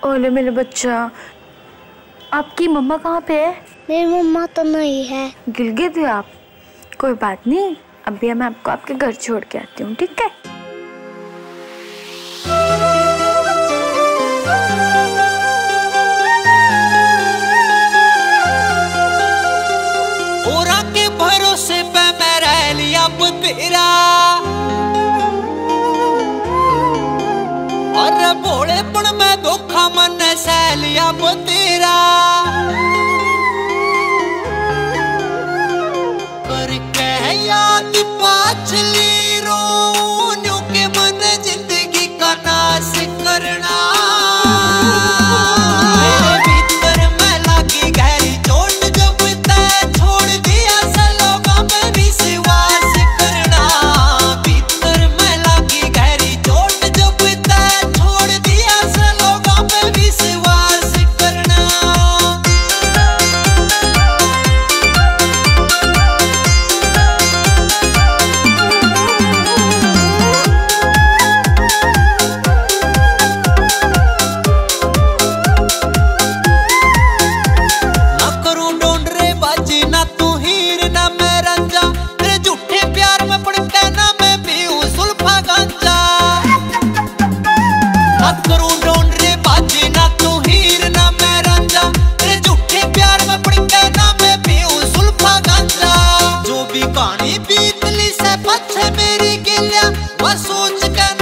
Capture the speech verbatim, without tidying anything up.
ओले मेरे बच्चा, आपकी मम्मा कहाँ पे है? मेरी मम्मा तो नहीं है। गिर गए थे आप? कोई बात नहीं, अभी मैं आपको आपके घर छोड़ के आती हूँ, ठीक है? और के भरोसे पे मैं रह लिया तेरा, और भोलेपन में धोखा मन सह लिया तेरा। पर कह याद पाछली रोन्यों के मन जिंदगी का नाश करना। बीतली से पछ मेरी गिलिया वो सोच कर